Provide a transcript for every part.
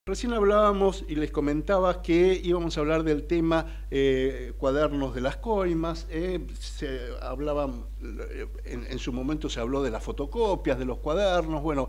Recién hablábamos y les comentaba que íbamos a hablar del tema cuadernos de las coimas. En su momento se habló de las fotocopias de los cuadernos. Bueno,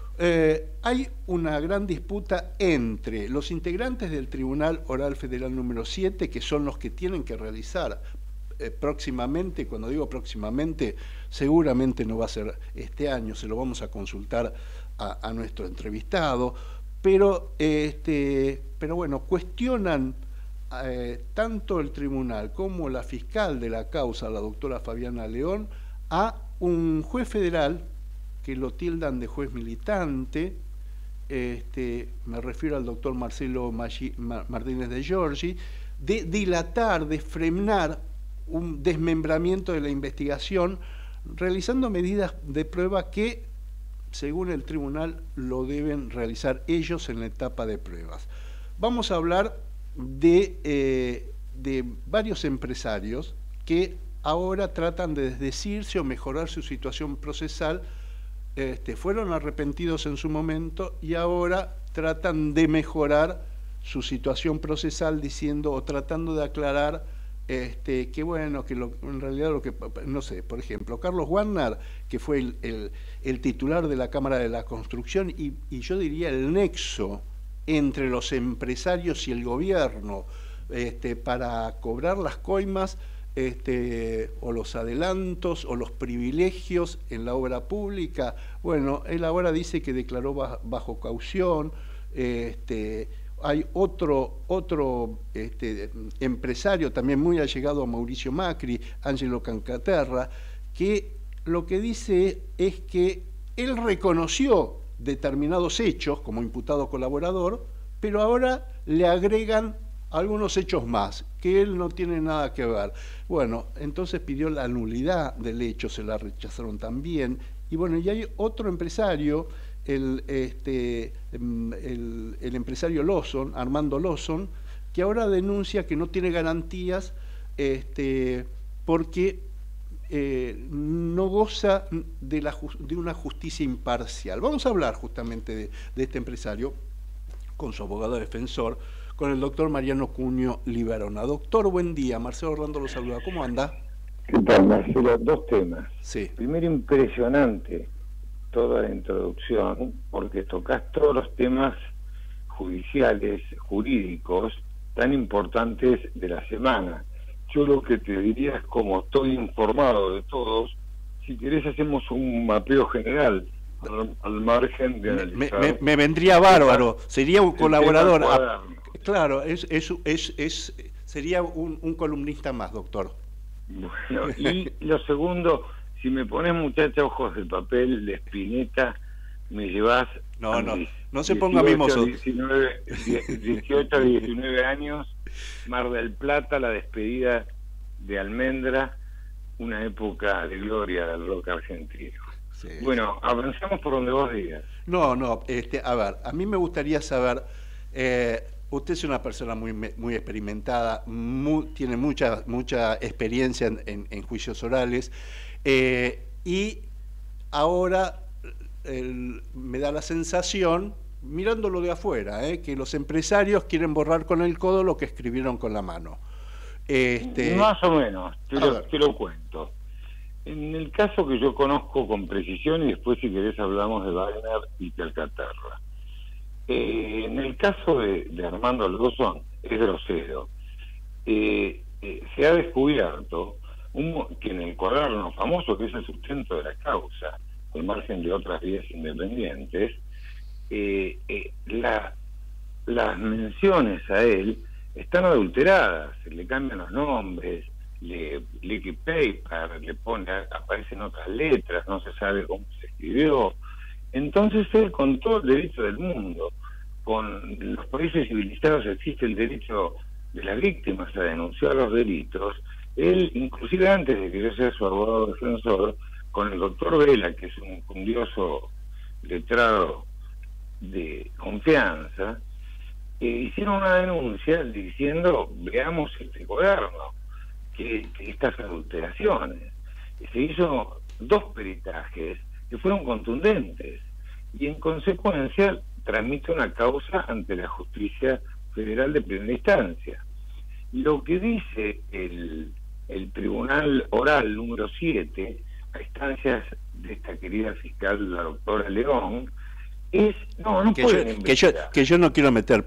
hay una gran disputa entre los integrantes del Tribunal Oral Federal número 7, que son los que tienen que realizar próximamente. Cuando digo próximamente, seguramente no va a ser este año, se lo vamos a consultar a nuestro entrevistado, pero bueno, cuestionan tanto el tribunal como la fiscal de la causa, la doctora Fabiana León, a un juez federal que lo tildan de juez militante. Me refiero al doctor Marcelo Martínez de Giorgi, de dilatar, de frenar un desmembramiento de la investigación, realizando medidas de prueba que, según el tribunal, lo deben realizar ellos en la etapa de pruebas. Vamos a hablar de varios empresarios que ahora tratan de desdecirse o mejorar su situación procesal. Fueron arrepentidos en su momento y ahora tratan de mejorar su situación procesal diciendo o tratando de aclarar que bueno, en realidad lo que, no sé, por ejemplo, Carlos Wagner, que fue el titular de la Cámara de la Construcción y yo diría el nexo entre los empresarios y el gobierno para cobrar las coimas o los adelantos o los privilegios en la obra pública. Bueno, él ahora dice que declaró bajo caución. Hay otro empresario también muy allegado a Mauricio Macri, Angelo Cancaterra, que lo que dice es que él reconoció determinados hechos como imputado colaborador, pero ahora le agregan algunos hechos más, que él no tiene nada que ver. Bueno, entonces pidió la nulidad del hecho, se la rechazaron también. Y bueno, y hay otro empresario, el empresario Lawson, Armando Lawson, que ahora denuncia que no tiene garantías porque no goza de una justicia imparcial. Vamos a hablar justamente de este empresario con su abogado defensor, con el doctor Mariano Cunio Liberona. Doctor, buen día. Marcelo Orlando lo saluda. ¿Cómo anda? ¿Qué tal, Marcelo? Dos temas. Sí. Primero, impresionante toda la introducción, porque tocas todos los temas judiciales, jurídicos, tan importantes de la semana. Yo lo que te diría es, como estoy informado de todos, si querés hacemos un mapeo general, al margen de analizar. Me vendría bárbaro, sería un colaborador. Claro, sería un columnista más, doctor. Bueno, y lo segundo, si me pones, muchacha, ojos de papel de Spinetta, me llevas... No se ponga mimoso. 18, 19 años, Mar del Plata, la despedida de Almendra, una época de gloria del rock argentino. Sí. Bueno, avanzamos por donde vos digas. A ver, a mí me gustaría saber, usted es una persona muy experimentada, tiene mucha experiencia en juicios orales, y ahora me da la sensación, mirándolo de afuera, que los empresarios quieren borrar con el codo lo que escribieron con la mano. Más o menos, te lo cuento. En el caso que yo conozco con precisión, y después si querés hablamos de Wagner y Calcaterra. En el caso de Armando Lawson es grosero. Se ha descubierto que en el cuaderno famoso, que es el sustento de la causa, al margen de otras vías independientes, las menciones a él están adulteradas, le cambian los nombres, liquid paper, aparecen otras letras, no se sabe cómo se escribió. Entonces él, con todo el derecho del mundo, con los países civilizados existe el derecho de las víctimas a denunciar los delitos, él, inclusive antes de que yo sea su abogado defensor, con el doctor Vela, que es un fundioso letrado de confianza, hicieron una denuncia diciendo, veamos este cuaderno, que estas adulteraciones. Se hizo 2 peritajes que fueron contundentes y en consecuencia tramita una causa ante la justicia federal de primera instancia. Lo que dice el tribunal oral número 7, a instancias de esta querida fiscal, la doctora León, es, no pueden investigar. Que yo no quiero meter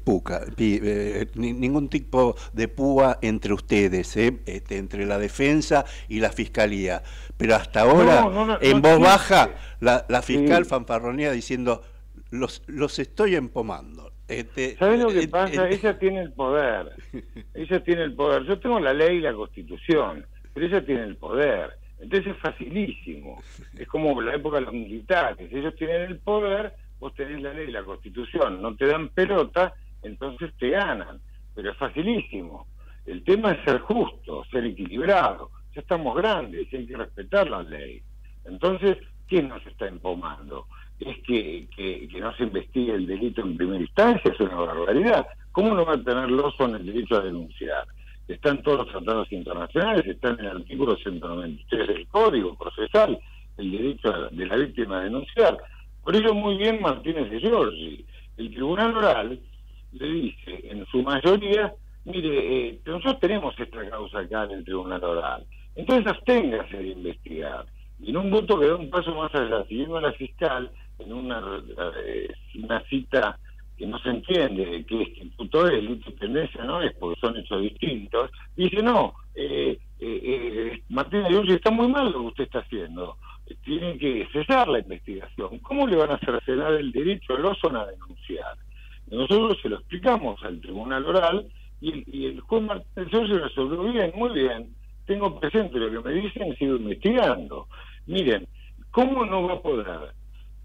ningún tipo de púa entre ustedes, entre la defensa y la fiscalía, pero hasta ahora en voz baja la fiscal fanfarronea diciendo los estoy empomando. ¿Sabes lo que pasa? Ella tiene el poder. Ella tiene el poder. Yo tengo la ley y la Constitución, pero ella tiene el poder. Entonces es facilísimo. Es como la época de los militares. Ellos tienen el poder, vos tenés la ley y la Constitución. No te dan pelota, entonces te ganan. Pero es facilísimo. El tema es ser justo, ser equilibrado. Ya estamos grandes y hay que respetar la ley. Entonces, ¿quién nos está empomando? Es que no se investigue el delito en primera instancia, es una barbaridad. ¿Cómo no va a tener Lawson el derecho a denunciar? Están todos los tratados internacionales, están en el artículo 193 del Código Procesal, el derecho de la víctima a denunciar. Por ello, muy bien Martínez de Giorgi. El tribunal oral le dice, en su mayoría, mire, nosotros tenemos esta causa acá en el tribunal oral, entonces absténgase de investigar. Y en un voto que da un paso más allá, siguiendo a la fiscal, en una cita que no se entiende qué instituto es, delito y tendencia no es, porque son hechos distintos, dice, no, Martínez de Giorgi, está muy mal lo que usted está haciendo, tiene que cesar la investigación. ¿Cómo le van a cercenar el derecho a Lawson a denunciar? Nosotros se lo explicamos al tribunal oral y el juez Martínez de Giorgi resolvió bien, muy bien, tengo presente lo que me dicen, sigo investigando. Miren, ¿cómo no va a poder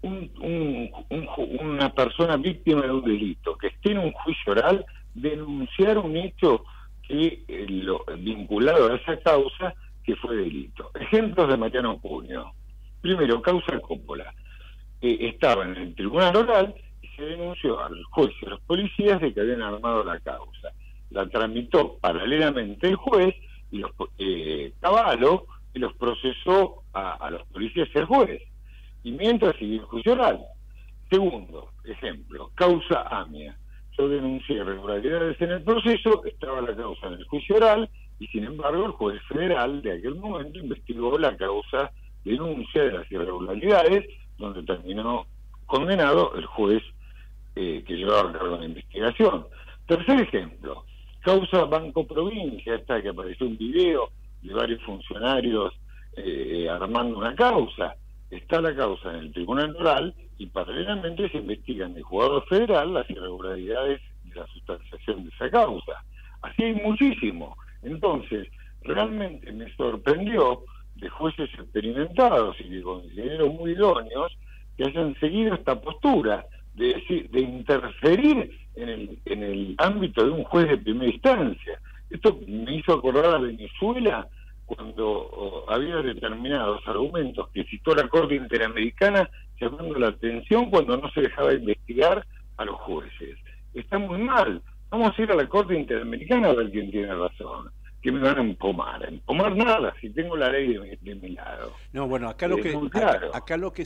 una persona víctima de un delito que esté en un juicio oral denunciar un hecho que vinculado a esa causa que fue delito? Ejemplos de Mariano Puño. Primero, causa Coppola. Estaba en el tribunal oral y se denunció al juez y a los policías de que habían armado la causa. La tramitó paralelamente el juez y Cavallo, y los procesó a los policías y al juez. Y mientras siguió el juicio oral. Segundo ejemplo, causa AMIA. Yo denuncié irregularidades en el proceso, estaba la causa en el juicio oral, y sin embargo el juez federal de aquel momento investigó la causa denuncia de las irregularidades, donde terminó condenado el juez que llevaba a cabo la investigación. Tercer ejemplo, causa Banco Provincia, esta que apareció un video de varios funcionarios armando una causa. Está la causa en el tribunal oral y paralelamente se investigan en el juzgado federal las irregularidades de la sustanciación de esa causa. Así hay muchísimo. Entonces, realmente me sorprendió de jueces experimentados y de consejeros muy idóneos que hayan seguido esta postura de interferir en el ámbito de un juez de primera instancia. Esto me hizo acordar a Venezuela cuando había determinados argumentos que citó la Corte Interamericana llamando la atención cuando no se dejaba investigar a los jueces. Está muy mal. Vamos a ir a la Corte Interamericana a ver quién tiene razón. ¿Qué me van a empomar? Empomar nada, si tengo la ley de mi lado. No, bueno, acá lo que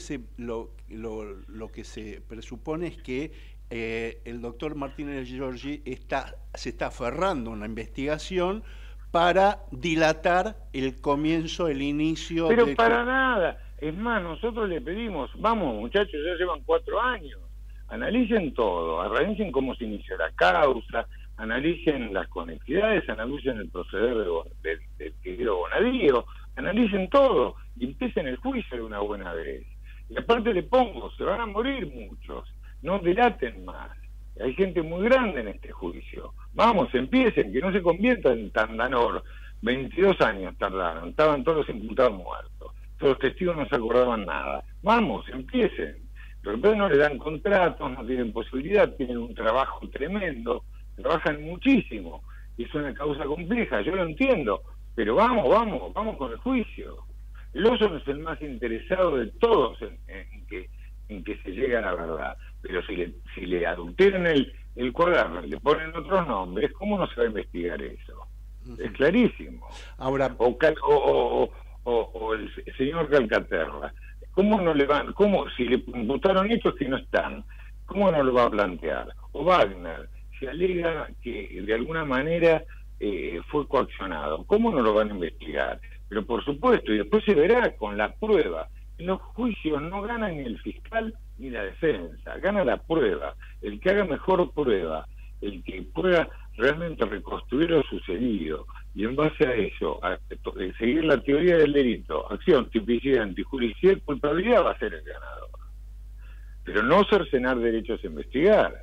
se presupone es que el doctor Martínez de Giorgi se está aferrando a una investigación para dilatar el comienzo, el inicio. Pero para nada. Es más, nosotros le pedimos, vamos muchachos, ya llevan 4 años, analicen todo, analicen cómo se inició la causa, analicen las conectividades, analicen el proceder del querido Bonadío, analicen todo y empiecen el juicio de una buena vez. Y aparte le pongo, se van a morir muchos, no dilaten más. Hay gente muy grande en este juicio. Vamos, empiecen, que no se conviertan en Tandanor. 22 años tardaron, estaban todos los imputados muertos. Todos los testigos no se acordaban nada. Vamos, empiecen. Pero después no le dan contratos, no tienen posibilidad, tienen un trabajo tremendo, trabajan muchísimo. Y es una causa compleja, yo lo entiendo. Pero vamos con el juicio. El Lawson es el más interesado de todos en que se llegue a la verdad. Pero si le adulteran el cuaderno y le ponen otros nombres, ¿cómo no se va a investigar eso? Es clarísimo. Ahora, o el señor Calcaterra, ¿cómo no le van? ¿Cómo si le imputaron hechos que no están? ¿Cómo no lo va a plantear? O Wagner, se alega que de alguna manera fue coaccionado. ¿Cómo no lo van a investigar? Pero por supuesto, y después se verá con la prueba. En los juicios no gana ni el fiscal ni la defensa, gana la prueba. El que haga mejor prueba, el que pueda realmente reconstruir lo sucedido, y en base a eso, seguir la teoría del delito, acción, tipicidad, antijuricidad, culpabilidad, va a ser el ganador. Pero no cercenar derechos a investigar.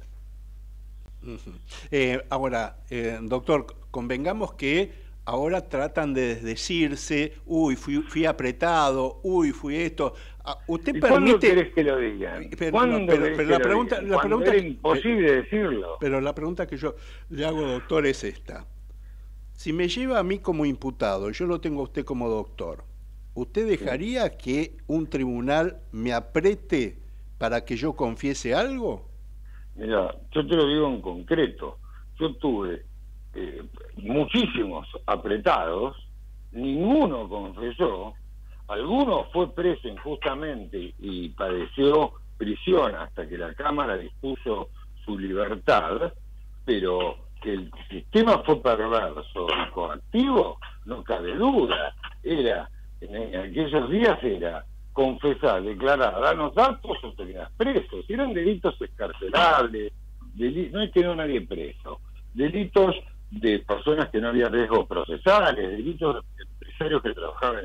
Ahora, doctor, convengamos que ahora tratan de desdecirse, uy, fui apretado, uy, fui esto. ¿Usted permite? ¿Cuándo querés que lo digan? Pero la pregunta era imposible decirlo. Pero la pregunta que yo le hago, doctor, es esta. Si me lleva a mí como imputado, yo lo tengo a usted como doctor, ¿usted dejaría que un tribunal me apriete para que yo confiese algo? Mira, yo te lo digo en concreto. Yo tuve muchísimos apretados, ninguno confesó, alguno fue preso injustamente y padeció prisión hasta que la Cámara dispuso su libertad, pero que el sistema fue perverso y coactivo, no cabe duda. Era, en aquellos días era confesar, declarar, danos datos o te quedas preso. Si eran delitos escarcelables, no es que no nadie preso, delitos de personas que no había riesgos procesales, delitos de empresarios que trabajaban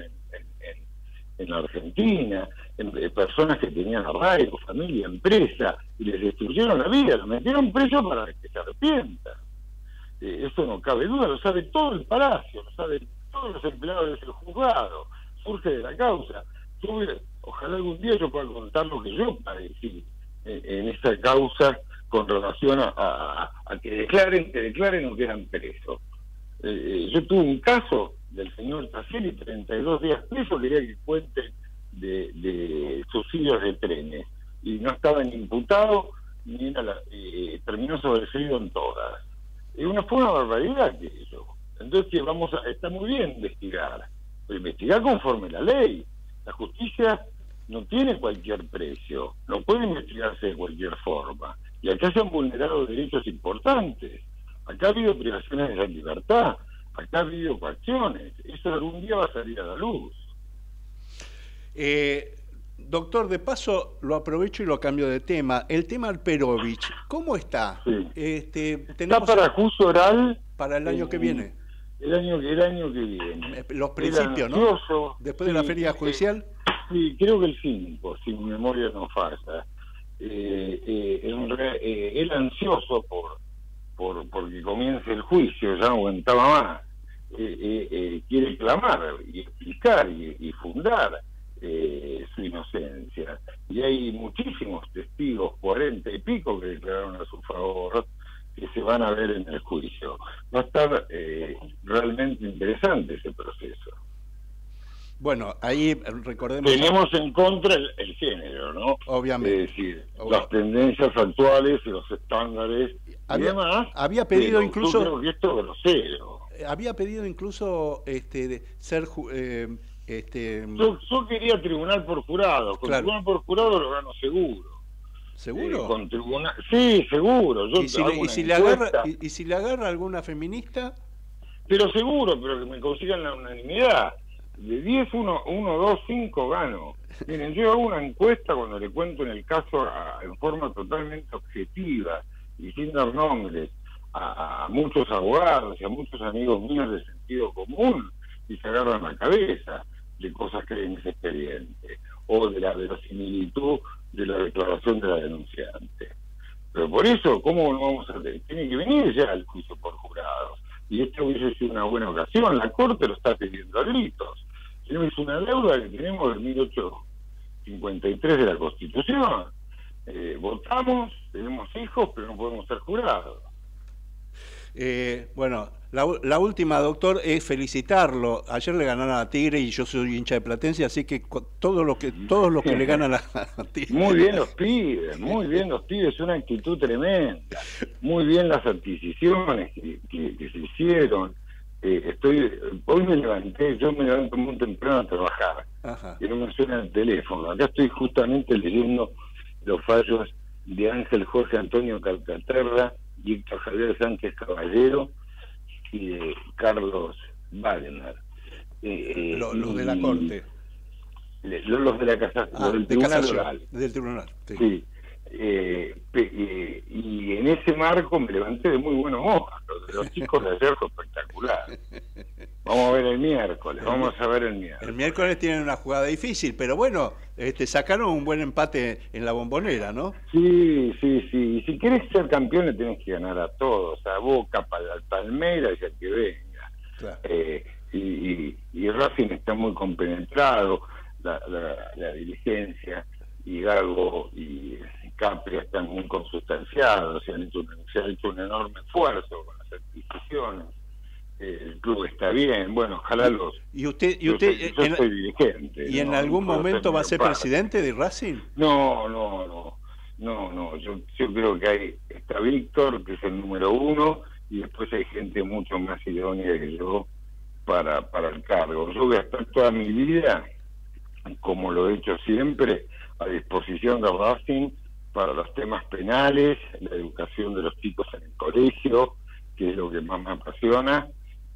en la Argentina, personas que tenían arraigo, familia, empresa, y les destruyeron la vida, los metieron presos para que se arrepientan. Eso no cabe duda, lo sabe todo el Palacio, lo saben todos los empleados del juzgado, surge de la causa. Ojalá algún día yo pueda contar lo que yo padecí en esta causa con relación a que declaren o quedan presos. Yo tuve un caso del señor Tassieri, 32 días preso, quería que cuente de subsidios de trenes, y no estaba ni imputado, ni terminó sobreseído en todas. Fue una barbaridad que eso. Entonces está muy bien investigar, pero investigar conforme la ley. La justicia no tiene cualquier precio, no puede investigarse de cualquier forma. Y acá se han vulnerado derechos importantes. Acá ha habido privaciones de la libertad, acá ha habido coacciones. Eso algún día va a salir a la luz. Doctor, de paso lo aprovecho y lo cambio de tema. El tema Alperovich, ¿cómo está? Sí. Está para juicio oral para el año que viene. El año que viene. Los principios, ¿no? Después de la feria judicial. Sí, creo que el 5, si mi memoria no falla. Él ansioso porque comience el juicio, ya no aguantaba más. Quiere clamar y explicar y fundar su inocencia. Y hay muchísimos testigos, 40 y pico, que declararon a su favor, que se van a ver en el juicio. Va a estar realmente interesante ese proceso. Bueno, ahí recordemos... Tenemos en contra el género, ¿no? Obviamente. Es decir, las tendencias actuales y los estándares y demás. Había pedido incluso... Yo creo que esto es grosero. Había pedido incluso ser... Yo quería tribunal por jurado. Con tribunal por jurado lo gano seguro. ¿Seguro? Con tribunal... Sí, seguro. ¿Y si le agarra alguna feminista? Pero seguro, pero que me consigan la unanimidad. De 10, 1, 2, 5 gano. Miren, yo hago una encuesta cuando le cuento en el caso en forma totalmente objetiva y sin dar nombres a muchos abogados y a muchos amigos míos de sentido común, y se agarran la cabeza de cosas que hay en ese expediente o de la verosimilitud de la declaración de la denunciante. Pero por eso, ¿cómo no vamos a hacer? Tiene que venir ya el juicio por jurados. Y esto hubiese sido una buena ocasión. La Corte lo está pidiendo a gritos. Es una deuda que tenemos del 1853 de la Constitución. Votamos, tenemos hijos, pero no podemos ser jurados. Bueno, la última, doctor, es felicitarlo. Ayer le ganaron a Tigre y yo soy hincha de Platense, así que todos los que le ganan a Tigre. Muy bien los pibes, es una actitud tremenda. Muy bien las adquisiciones que se hicieron. Hoy me levanto muy temprano a trabajar. Ajá. Y no me suena el teléfono. Acá estoy justamente leyendo los fallos de Ángel Jorge Antonio Calcaterra, Víctor Javier Sánchez Caballero y de Carlos Wagner. Los de la Corte. Los de la casa, los del Tribunal Oral. Del Tribunal, sí. Sí. Y en ese marco me levanté de muy buenos ojos. Lo de los chicos de ayer fue espectacular. Vamos a ver el miércoles, El miércoles tienen una jugada difícil, pero bueno, sacaron un buen empate en la Bombonera, ¿no? Sí. Y si querés ser campeón le tenés que ganar a todos, a Boca, al Palmeiras y al que venga. Claro. Y Racing está muy compenetrado, la dirigencia, y Gago y Capria están muy consustanciados, se ha hecho un enorme esfuerzo con las adquisiciones. El club está bien, bueno, ojalá los... ¿Y usted yo soy dirigente. ¿Y en algún momento va a ser presidente de Racing? No, yo creo que está Víctor, que es el número 1, y después hay gente mucho más idónea que yo para el cargo. Yo voy a estar toda mi vida, como lo he hecho siempre, a disposición de Racing para los temas penales, la educación de los chicos en el colegio, que es lo que más me apasiona,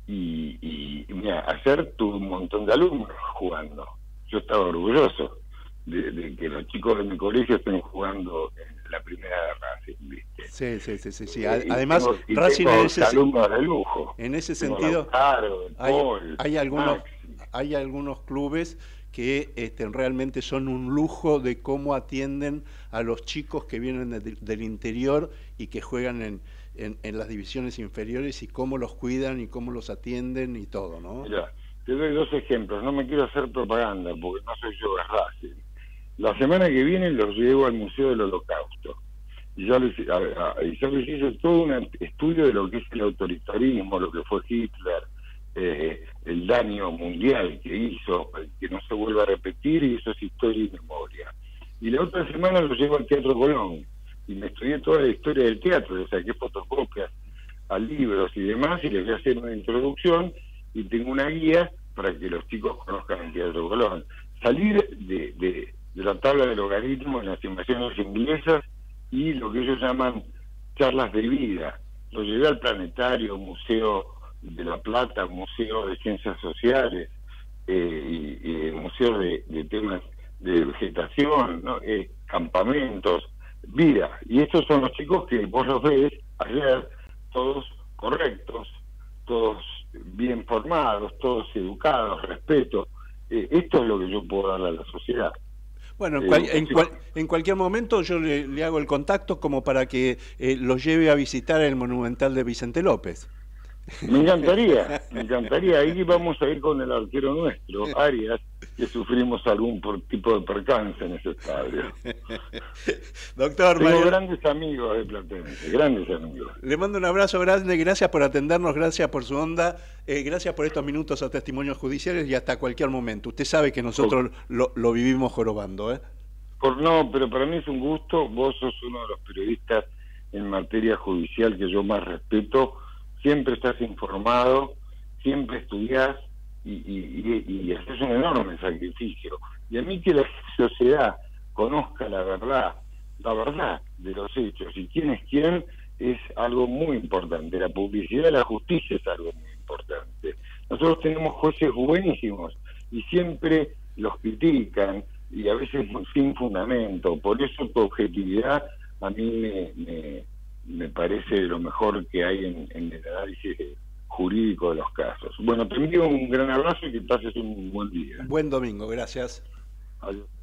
y mira, ayer tuve un montón de alumnos jugando. Yo estaba orgulloso de que los chicos de mi colegio estén jugando en la primera de Racing, ¿viste? Sí. Además, Racing alumnos de lujo. En ese sentido, Lautaro, hay algunos clubes que realmente son un lujo de cómo atienden a los chicos que vienen del interior y que juegan en las divisiones inferiores, y cómo los cuidan y cómo los atienden y todo, ¿no? Mira, te doy 2 ejemplos, no me quiero hacer propaganda porque no soy yo de Racing. La semana que viene los llevo al Museo del Holocausto, y yo les hice todo un estudio de lo que es el autoritarismo, lo que fue Hitler, el daño mundial que hizo, que no se vuelva a repetir, y eso es historia y memoria. Y la otra semana lo llevo al Teatro Colón, y me estudié toda la historia del teatro, le saqué fotocopias a libros y demás, y les voy a hacer una introducción, y tengo una guía para que los chicos conozcan el Teatro Colón. Salir de la tabla de logaritmos en las invasiones inglesas y lo que ellos llaman charlas de vida. Lo llevé al Planetario, Museo de La Plata, Museo de Ciencias Sociales, y Museo de temas de vegetación, ¿no? Campamentos, vida. Y estos son los chicos que vos los ves ayer, todos correctos, todos bien formados, todos educados, respeto. Esto es lo que yo puedo darle a la sociedad. Bueno, en cualquier momento yo le hago el contacto como para que los lleve a visitar el Monumental de Vicente López. Me encantaría. Ahí vamos a ir con el arquero nuestro, Arias, que sufrimos algún tipo de percance en ese estadio. Doctor Tengo Mario, grandes amigos de Platense, grandes amigos. Le mando un abrazo grande, gracias por atendernos, gracias por su onda, gracias por estos minutos a testimonios judiciales, y hasta cualquier momento. Usted sabe que nosotros lo vivimos jorobando, ¿eh? No, pero para mí es un gusto. Vos sos uno de los periodistas en materia judicial que yo más respeto. Siempre estás informado, siempre estudiás y haces un enorme sacrificio. Y a mí que la sociedad conozca la verdad de los hechos y quién es quién, es algo muy importante. La publicidad de la justicia es algo muy importante. Nosotros tenemos jueces buenísimos y siempre los critican, y a veces sin fundamento. Por eso tu objetividad a mí me parece lo mejor que hay en el análisis jurídico de los casos. Bueno, te envío un gran abrazo y que pases un buen día. Buen domingo, gracias. Adiós.